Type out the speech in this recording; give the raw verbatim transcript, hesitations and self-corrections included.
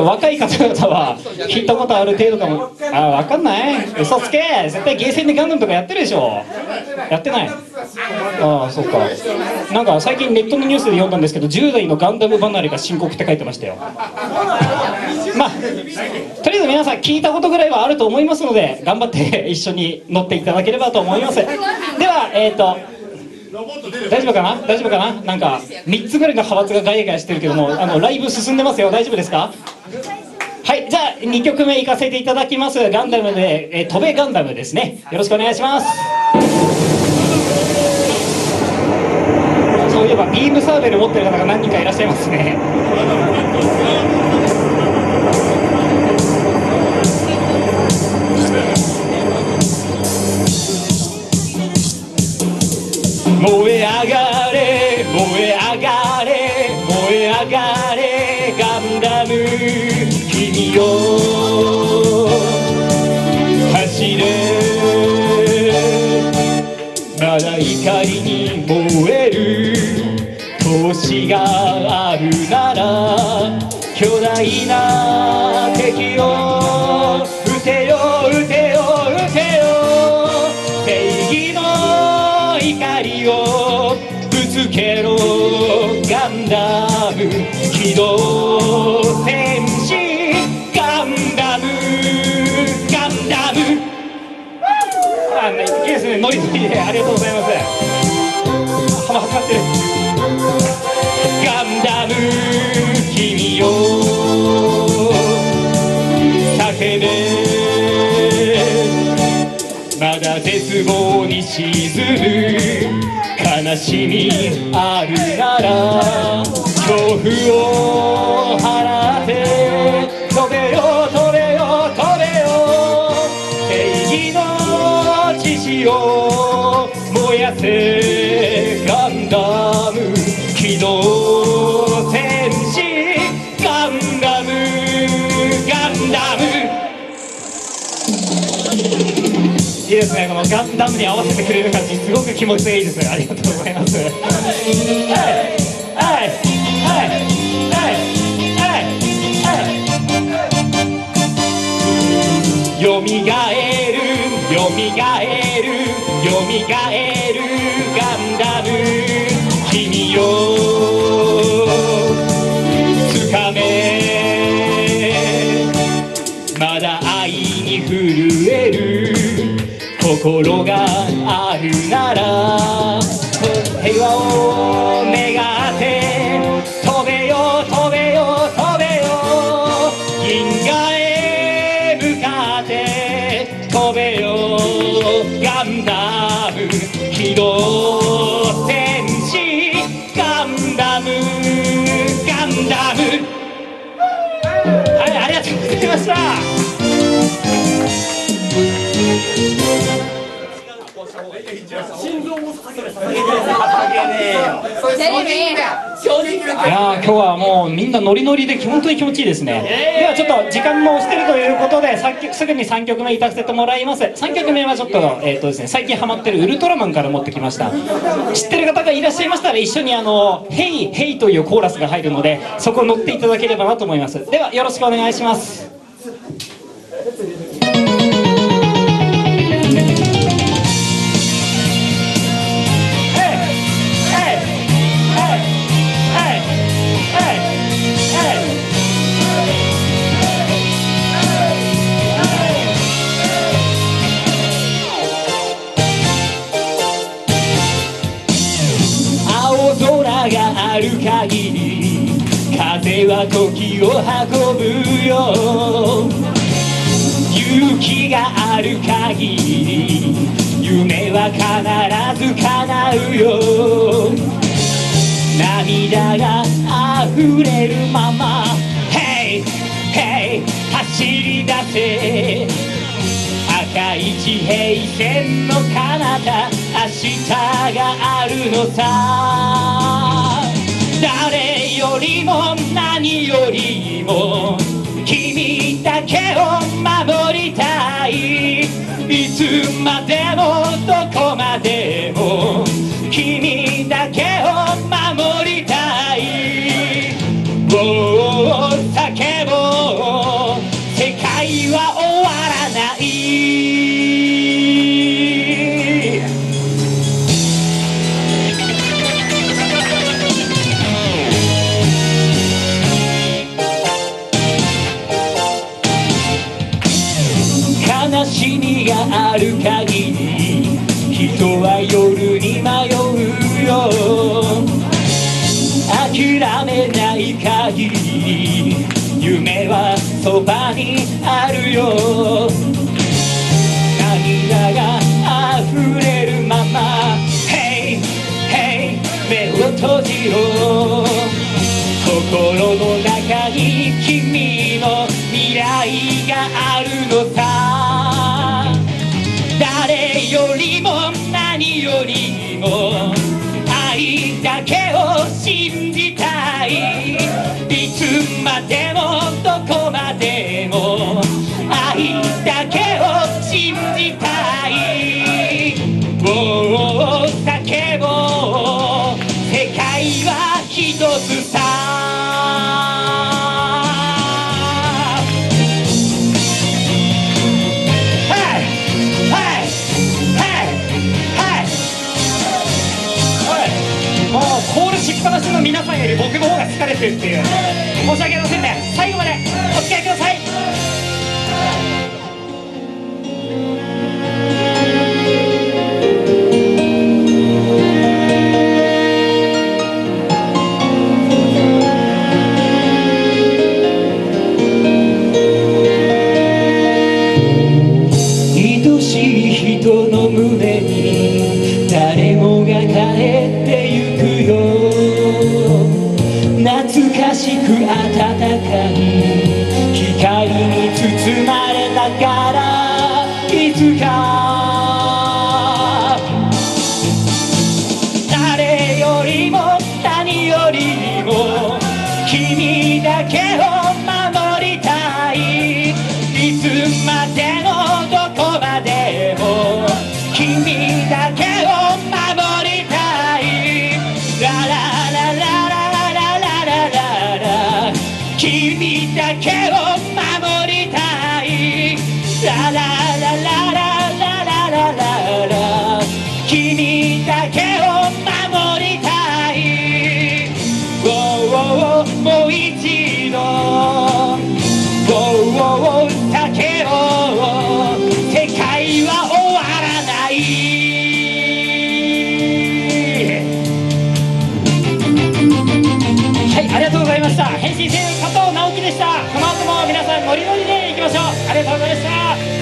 若い方々は聞いたことある程度かも。あ、分かんない、嘘つけ。絶対ゲーセンでガンダムとかやってるでしょ。やってない。ああ、そっか。なんか最近ネットのニュースで読んだんですけど、じゅう代のガンダム離れが深刻って書いてましたよ。まあとりあえず皆さん聞いたことぐらいはあると思いますので、頑張って一緒に乗っていただければと思います。ではえっ、ー、と大丈夫かな大丈夫かな。なんかみっつぐらいの派閥がガヤガヤしてるけども、あのライブ進んでますよ。大丈夫ですか。はい、じゃあにきょくめいかせていただきます。ガンダムで、えー、飛べガンダムですね。よろしくお願いします。そういえばビームサーベル持ってる方が何人かいらっしゃいますね。燃え上がれ燃え上がれ燃え上がれガンダム、君よ走れ。まだ怒りに燃える闘志があるなら、巨大な敵を撃てよ撃てよ撃てよ。正義の怒りをぶつけろガンダム、機動戦士ガンダムガンダム。あ、いいですね、ノリノリでありがとうございます。浜はかってる。ガンダム君よ叫べ。まだ絶望に沈む悲しみあるなら、恐怖を払って飛べよ飛べよ飛べよ。正義の獅子を燃やせガンダム、機動戦士ガンダムガンダム。いいですね、このガンダムに合わせてくれる感じ、すごく気持ちがいいです。ありがとうございます。はいはいはいはいはい。よみがえるよみがえるよみがえるガンダム、君よつかめ。まだ愛に震える心があるなら、平和を願って飛べよ飛べよ飛べよ。銀河へ向かって飛べよガンダム、機動戦士ガンダムガンダム。はい、ありがとうございました。いやー、今日はもうみんなノリノリで本当に気持ちいいですね。ではちょっと時間も押してるということで、さっきすぐにさんきょくめいたせてもらいます。さんきょくめはちょっと、えーとですね、最近ハマってるウルトラマンから持ってきました。知ってる方がいらっしゃいましたら、一緒にあの「ヘイヘイ」というコーラスが入るので、そこ乗っていただければなと思います。ではよろしくお願いします。がある限り風は時を運ぶよ。勇気がある限り夢は必ず叶うよ。涙が溢れるまま Hey Hey 走り出せ。赤い地平線の彼方、明日があるのさ。誰よりも何よりも君だけを守りたい。いつまでもどこまでも君だけを守りたい。おー叫ぼうは終わらない。悲しみがある限り人は夜に迷うよ。諦めない限り夢はそばにあるよ。涙が溢れるまま Hey Hey 目を閉じろ。心の中に君の未来があるのさ。誰よりも何よりも愛だけを信じたい。いつまでもどこまでも愛だけを信じたい。もう叫ぼう世界は一つさ。コールしっぱなしの皆さんより僕の方が疲れてるっていう、申し訳ありませんね。最後までお付き合いください。愛しい人の胸に誰もが帰ってゆくよ。懐かしく温かい光に包まれながらいつか誰よりも何よりも君だけを守りたい。いつまでもどこまでも君だけを守りたい。ララララララララララ君だけを守りたい。ララララララララララ君だけを守りたい。もう一度叫ぼう世界は終わらない。はい、ありがとうございました。変身声優加藤直樹でした。この後も皆さんノリノリでいきましょう。ありがとうございました。